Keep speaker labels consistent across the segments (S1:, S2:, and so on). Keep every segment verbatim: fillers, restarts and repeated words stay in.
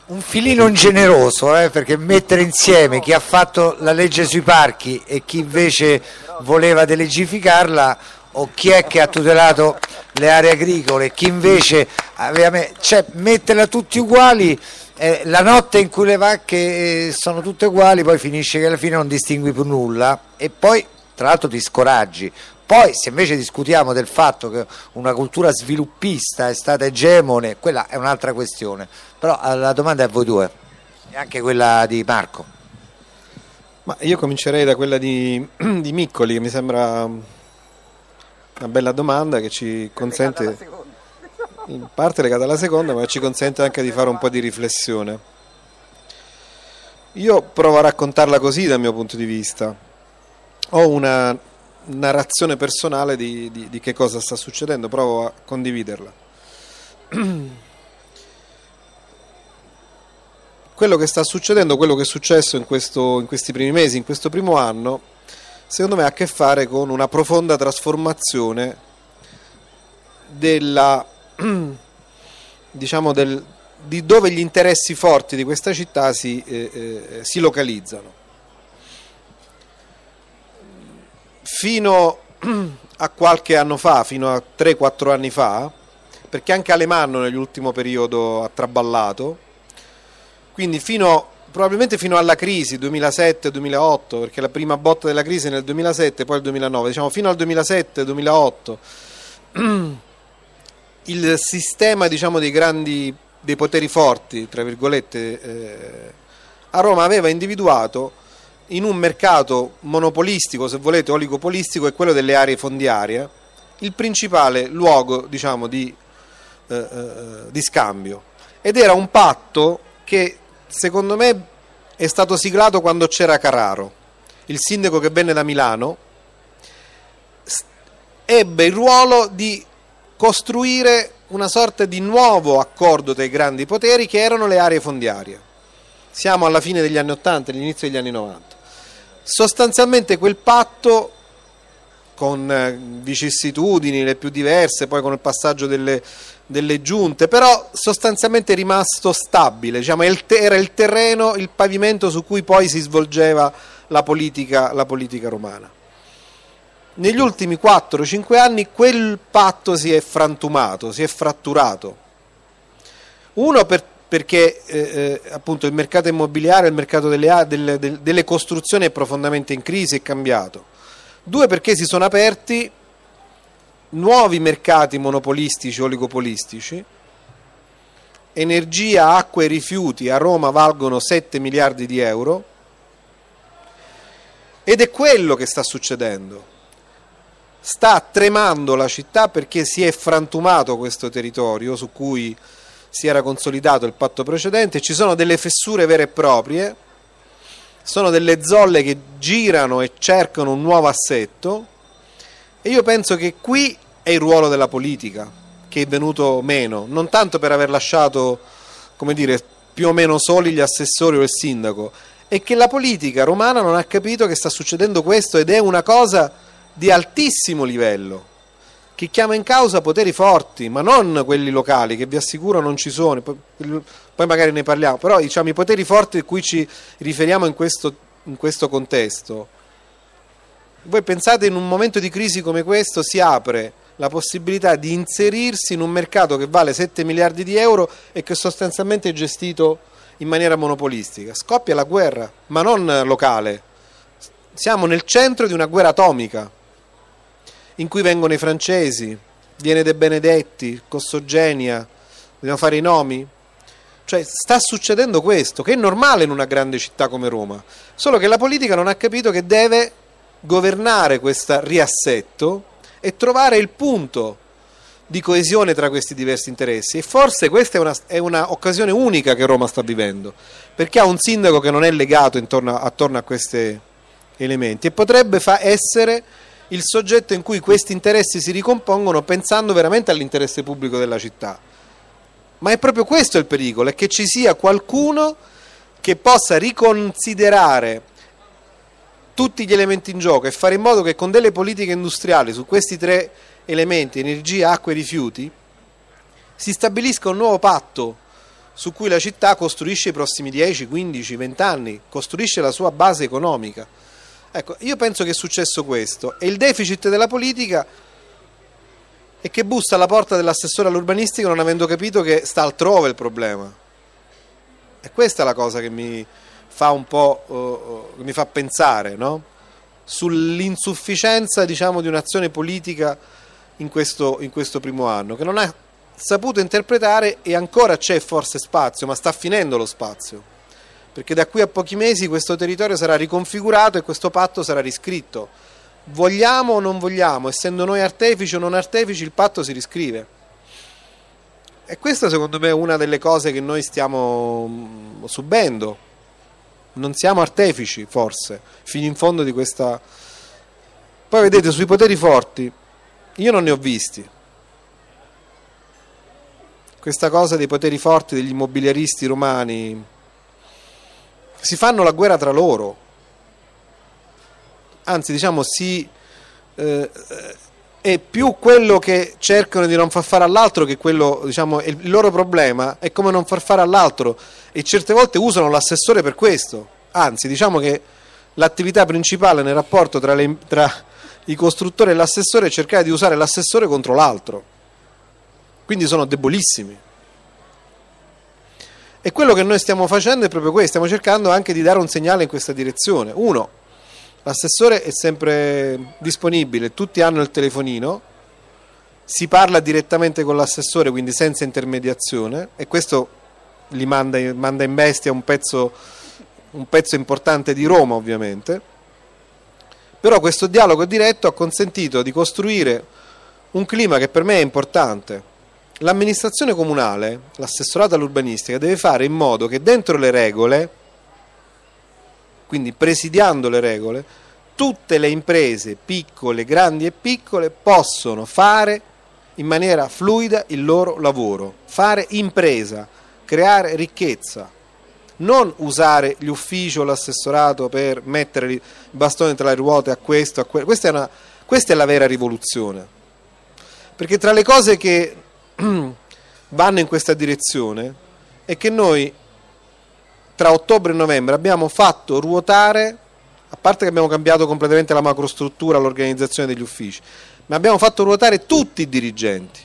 S1: un filino ingeneroso, eh, perché mettere insieme chi ha fatto la legge sui parchi e chi invece voleva delegificarla, o chi è che ha tutelato le aree agricole, chi invece aveva, cioè metterla tutti uguali, eh, la notte in cui le vacche sono tutte uguali, poi finisce che alla fine non distingui più nulla e poi tra l'altro ti scoraggi. Poi se invece discutiamo del fatto che una cultura sviluppista è stata egemone, quella è un'altra questione, però la domanda è a voi due e anche quella di Marco.
S2: Ma io comincerei da quella di, di Miccoli, che mi sembra una bella domanda che ci consente, in parte legata alla seconda, ma ci consente anche di fare un po' di riflessione. Io provo a raccontarla così dal mio punto di vista. Ho una narrazione personale di, di, di che cosa sta succedendo, provo a condividerla. Quello che sta succedendo, quello che è successo in, questo, in questi primi mesi, in questo primo anno, secondo me ha a che fare con una profonda trasformazione della, diciamo del, di dove gli interessi forti di questa città si, eh, eh, si localizzano. Fino a qualche anno fa, fino a tre quattro anni fa, perché anche Alemanno nell'ultimo periodo ha traballato, quindi fino, probabilmente fino alla crisi duemilasette duemilaotto, perché la prima botta della crisi è nel duemilasette, poi il duemilanove, diciamo fino al duemilasette duemilaotto, il sistema, diciamo, dei grandi, dei poteri forti, tra virgolette, eh, a Roma aveva individuato in un mercato monopolistico, se volete oligopolistico, è quello delle aree fondiarie, il principale luogo, diciamo, di, eh, eh, di scambio. Ed era un patto che secondo me è stato siglato quando c'era Carraro, il sindaco che venne da Milano, ebbe il ruolo di costruire una sorta di nuovo accordo tra i grandi poteri che erano le aree fondiarie. Siamo alla fine degli anni ottanta, all'inizio degli anni novanta. Sostanzialmente quel patto, con vicissitudini le più diverse, poi con il passaggio delle, delle giunte, però sostanzialmente è rimasto stabile, diciamo, era il terreno, il pavimento su cui poi si svolgeva la politica, la politica romana. Negli ultimi quattro cinque anni quel patto si è frantumato, si è fratturato. Uno per perché eh, appunto il mercato immobiliare, il mercato delle, delle, delle costruzioni è profondamente in crisi, è cambiato. Due, perché si sono aperti nuovi mercati monopolistici, oligopolistici. Energia, acqua e rifiuti a Roma valgono sette miliardi di euro ed è quello che sta succedendo. Sta tremando la città perché si è frantumato questo territorio su cui si era consolidato il patto precedente, ci sono delle fessure vere e proprie, sono delle zolle che girano e cercano un nuovo assetto e io penso che qui è il ruolo della politica che è venuto meno, non tanto per aver lasciato, come dire, più o meno soli gli assessori o il sindaco, è che la politica romana non ha capito che sta succedendo questo ed è una cosa di altissimo livello, che chiama in causa poteri forti, ma non quelli locali, che vi assicuro non ci sono, poi, poi magari ne parliamo, però diciamo i poteri forti a cui ci riferiamo in questo, in questo contesto. Voi pensate, in un momento di crisi come questo si apre la possibilità di inserirsi in un mercato che vale sette miliardi di euro e che sostanzialmente è gestito in maniera monopolistica. Scoppia la guerra, ma non locale. Siamo nel centro di una guerra atomica, in cui vengono i francesi, viene De Benedetti, Cossogenia, dobbiamo fare i nomi? Cioè sta succedendo questo, che è normale in una grande città come Roma, solo che la politica non ha capito che deve governare questo riassetto e trovare il punto di coesione tra questi diversi interessi, e forse questa è una, è una occasione unica che Roma sta vivendo, perché ha un sindaco che non è legato intorno, attorno a questi elementi e potrebbe fa essere il soggetto in cui questi interessi si ricompongono pensando veramente all'interesse pubblico della città. Ma è proprio questo il pericolo, è che ci sia qualcuno che possa riconsiderare tutti gli elementi in gioco e fare in modo che con delle politiche industriali su questi tre elementi, energia, acqua e rifiuti, si stabilisca un nuovo patto su cui la città costruisce i prossimi dieci, quindici, venti anni, costruisce la sua base economica. Ecco, io penso che è successo questo, e il deficit della politica è che bussa alla porta dell'assessore all'urbanistica non avendo capito che sta altrove il problema. E questa è la cosa che mi fa un po', uh, mi fa pensare, no? Sull'insufficienza, diciamo, di un'azione politica in questo, in questo primo anno, che non ha saputo interpretare, e ancora c'è forse spazio, ma sta finendo lo spazio, perché da qui a pochi mesi questo territorio sarà riconfigurato e questo patto sarà riscritto. Vogliamo o non vogliamo, essendo noi artefici o non artefici, il patto si riscrive. E questa secondo me è una delle cose che noi stiamo subendo. Non siamo artefici, forse, fino in fondo di questa... Poi vedete, sui poteri forti, io non ne ho visti. Questa cosa dei poteri forti, degli immobiliaristi romani, si fanno la guerra tra loro. Anzi, diciamo, si... Eh, è più quello che cercano di non far fare all'altro che quello, diciamo, il loro problema è come non far fare all'altro, e certe volte usano l'assessore per questo. Anzi, diciamo che l'attività principale nel rapporto tra, le, tra i costruttori e l'assessore è cercare di usare l'assessore contro l'altro, quindi sono debolissimi. E quello che noi stiamo facendo è proprio questo, stiamo cercando anche di dare un segnale in questa direzione. Uno, l'assessore è sempre disponibile, tutti hanno il telefonino, si parla direttamente con l'assessore, quindi senza intermediazione, e questo li manda, manda in bestia un pezzo, un pezzo importante di Roma, ovviamente. Però questo dialogo diretto ha consentito di costruire un clima che per me è importante. L'amministrazione comunale, l'assessorato all'urbanistica, deve fare in modo che dentro le regole, quindi presidiando le regole, tutte le imprese, piccole, grandi e piccole, possono fare in maniera fluida il loro lavoro, fare impresa, creare ricchezza, non usare gli uffici o l'assessorato per mettere il bastone tra le ruote a questo, a quello. Questa è, una, questa è la vera rivoluzione, perché tra le cose che vanno in questa direzione è che noi tra ottobre e novembre abbiamo fatto ruotare, a parte che abbiamo cambiato completamente la macrostruttura, l'organizzazione degli uffici, ma abbiamo fatto ruotare tutti i dirigenti,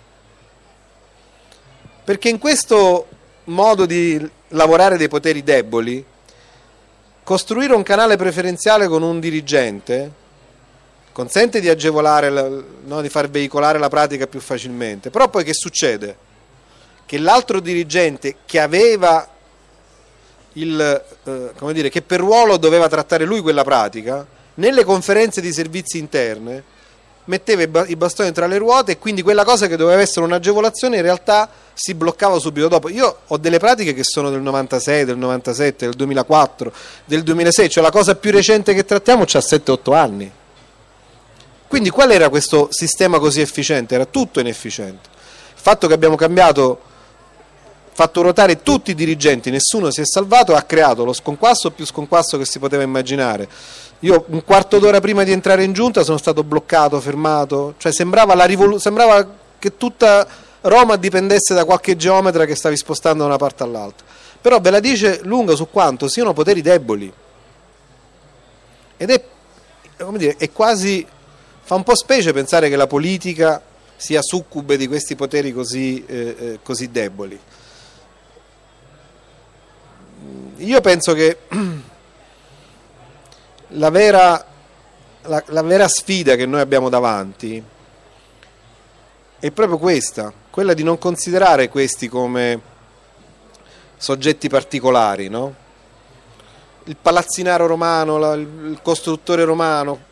S2: perché in questo modo di lavorare dei poteri deboli, costruire un canale preferenziale con un dirigente consente di agevolare, no, di far veicolare la pratica più facilmente, però poi che succede? Che l'altro dirigente che aveva il, eh, come dire, che per ruolo doveva trattare lui quella pratica, nelle conferenze di servizi interne metteva i bastoni tra le ruote, e quindi quella cosa che doveva essere un'agevolazione in realtà si bloccava subito dopo. Io ho delle pratiche che sono del novantasei, del novantasette, del duemilaquattro, del duemilasei, cioè la cosa più recente che trattiamo c'ha sette otto anni. Quindi qual era questo sistema così efficiente? Era tutto inefficiente. Il fatto che abbiamo cambiato, fatto ruotare tutti i dirigenti, nessuno si è salvato, ha creato lo sconquasso più sconquasso che si poteva immaginare. Io un quarto d'ora prima di entrare in giunta sono stato bloccato, fermato, cioè sembrava, la rivolu- sembrava che tutta Roma dipendesse da qualche geometra che stavi spostando da una parte all'altra. Però ve la dice lunga su quanto siano poteri deboli, ed è, come dire, è quasi, fa un po' specie pensare che la politica sia succube di questi poteri così, eh, eh, così deboli. Io penso che la vera, la, la vera sfida che noi abbiamo davanti è proprio questa, quella di non considerare questi come soggetti particolari, no? Il palazzinaro romano, la, il costruttore romano.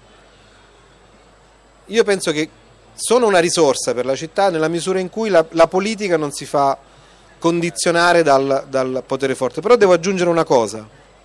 S2: Io penso che sono una risorsa per la città nella misura in cui la, la politica non si fa condizionare dal, dal potere forte. Però devo aggiungere una cosa,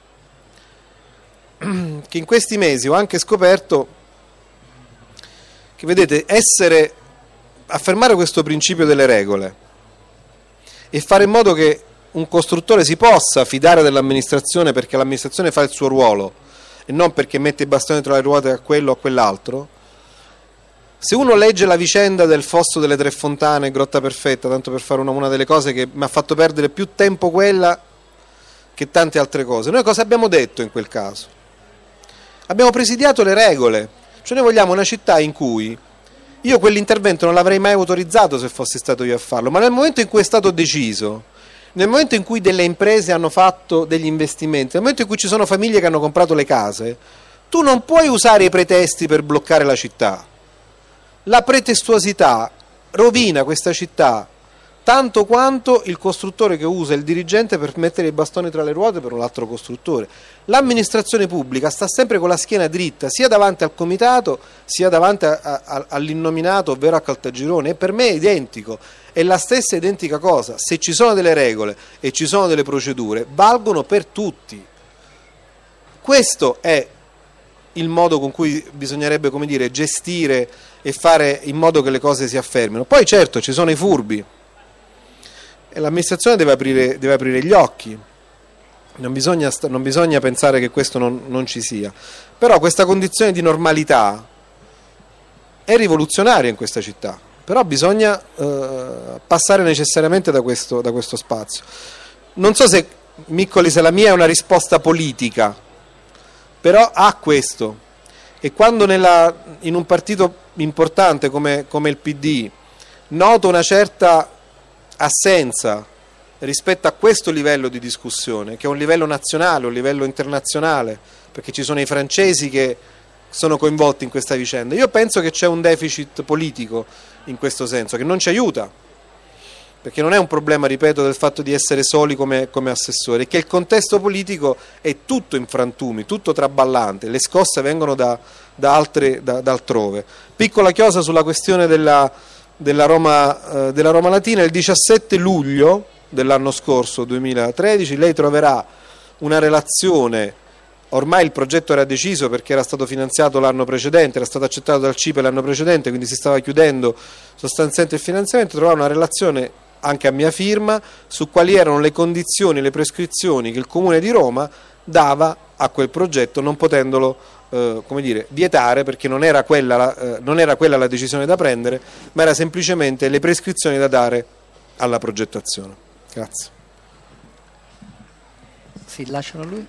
S2: che in questi mesi ho anche scoperto che, vedete, essere, affermare questo principio delle regole e fare in modo che un costruttore si possa fidare dell'amministrazione perché l'amministrazione fa il suo ruolo e non perché mette i bastoni tra le ruote a quello o a quell'altro, Se uno legge la vicenda del Fosso delle Tre Fontane, Grotta Perfetta, tanto per fare una, una delle cose che mi ha fatto perdere più tempo quella che tante altre cose, noi cosa abbiamo detto in quel caso? Abbiamo presidiato le regole, cioè noi vogliamo una città in cui io quell'intervento non l'avrei mai autorizzato se fossi stato io a farlo, ma nel momento in cui è stato deciso, nel momento in cui delle imprese hanno fatto degli investimenti, nel momento in cui ci sono famiglie che hanno comprato le case, tu non puoi usare i pretesti per bloccare la città. La pretestuosità rovina questa città tanto quanto il costruttore che usa il dirigente per mettere i bastoni tra le ruote per un altro costruttore. L'amministrazione pubblica sta sempre con la schiena dritta, sia davanti al comitato, sia davanti a, a, all'innominato, ovvero a Caltagirone, e per me è identico, è la stessa identica cosa. Se ci sono delle regole e ci sono delle procedure, valgono per tutti. Questo è il modo con cui bisognerebbe, come dire, gestire e fare in modo che le cose si affermino. Poi certo ci sono i furbi, e l'amministrazione deve aprire, deve aprire gli occhi, non bisogna, non bisogna pensare che questo non, non ci sia, però questa condizione di normalità è rivoluzionaria in questa città, però bisogna eh, passare necessariamente da questo, da questo spazio. Non so se, Miccoli, se la mia è una risposta politica, però ha questo, e quando nella, in un partito importante come, come il P D noto una certa assenza rispetto a questo livello di discussione, che è un livello nazionale, un livello internazionale, perché ci sono i francesi che sono coinvolti in questa vicenda, io penso che c'è un deficit politico in questo senso, che non ci aiuta, perché non è un problema, ripeto, del fatto di essere soli come, come assessori, è che il contesto politico è tutto in frantumi, tutto traballante, le scosse vengono da, da, altre, da, da altrove. Piccola chiosa sulla questione della, della, Roma, eh, della Roma Latina: il diciassette luglio dell'anno scorso, duemilatredici, lei troverà una relazione, ormai il progetto era deciso perché era stato finanziato l'anno precedente, era stato accettato dal C I P E l'anno precedente, quindi si stava chiudendo sostanzialmente il finanziamento, troverà una relazione anche a mia firma su quali erano le condizioni, le prescrizioni che il Comune di Roma dava a quel progetto, non potendolo eh, come dire, vietare, perché non era, quella, eh, non era quella la decisione da prendere, ma era semplicemente le prescrizioni da dare alla progettazione. Grazie.
S3: Sì, lascialo lui.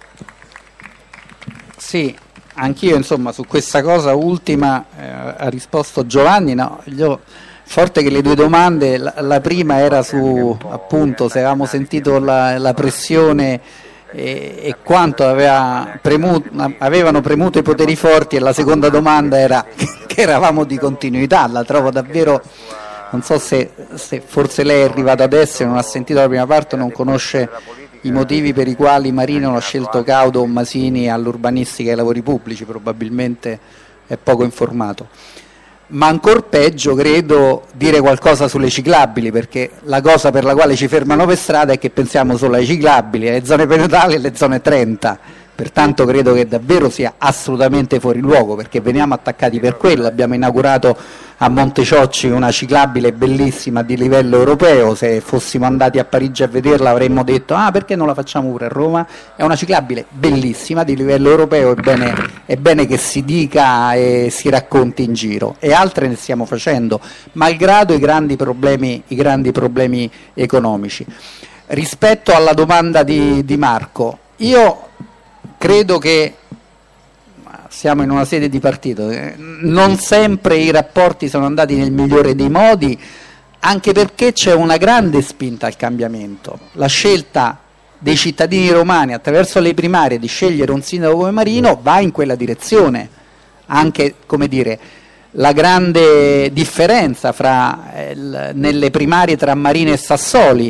S3: Sì, anch'io insomma su questa cosa ultima eh, ha risposto Giovanni, no, io, forte che le due domande, la, la prima era su appunto se avevamo sentito la, la pressione e, e quanto aveva premuto, avevano premuto i poteri forti, e la seconda domanda era che eravamo di continuità. La trovo davvero, non so se, se forse lei è arrivato adesso e non ha sentito la prima parte, non conosce i motivi per i quali Marino ha scelto Caudo o Masini all'urbanistica e ai lavori pubblici, probabilmente è poco informato. Ma ancor peggio credo dire qualcosa sulle ciclabili, perché la cosa per la quale ci fermano per strada è che pensiamo solo ai ciclabili, alle zone pedonali e alle zone trenta, pertanto credo che davvero sia assolutamente fuori luogo, perché veniamo attaccati per quello. Abbiamo inaugurato a Monteciocci una ciclabile bellissima di livello europeo, se fossimo andati a Parigi a vederla avremmo detto ah, perché non la facciamo pure a Roma? È una ciclabile bellissima di livello europeo, è bene, è bene che si dica e si racconti in giro, e altre ne stiamo facendo malgrado i grandi problemi, i grandi problemi economici. Rispetto alla domanda di, di Marco, io credo che siamo in una sede di partito, non sempre i rapporti sono andati nel migliore dei modi, anche perché c'è una grande spinta al cambiamento. La scelta dei cittadini romani attraverso le primarie di scegliere un sindaco come Marino va in quella direzione. Anche, come dire, la grande differenza fra, eh, nelle primarie tra Marino e Sassoli,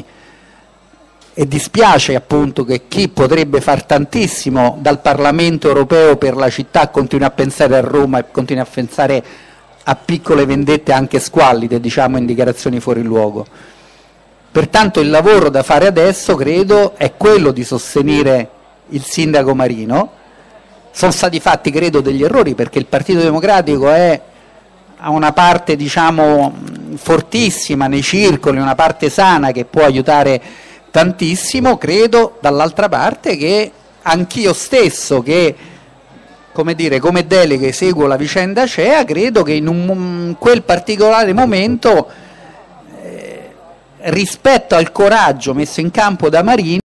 S3: e dispiace appunto che chi potrebbe far tantissimo dal Parlamento europeo per la città continui a pensare a Roma e continui a pensare a piccole vendette anche squallide, diciamo in dichiarazioni fuori luogo. Pertanto il lavoro da fare adesso credo è quello di sostenere il sindaco Marino. Sono stati fatti credo degli errori, perché il Partito Democratico è ha una parte diciamo fortissima nei circoli, una parte sana che può aiutare tantissimo. Credo dall'altra parte che anch'io stesso, che come dire, come deleghe seguo la vicenda A C E A, credo che in, un, in quel particolare momento, eh, rispetto al coraggio messo in campo da Marini,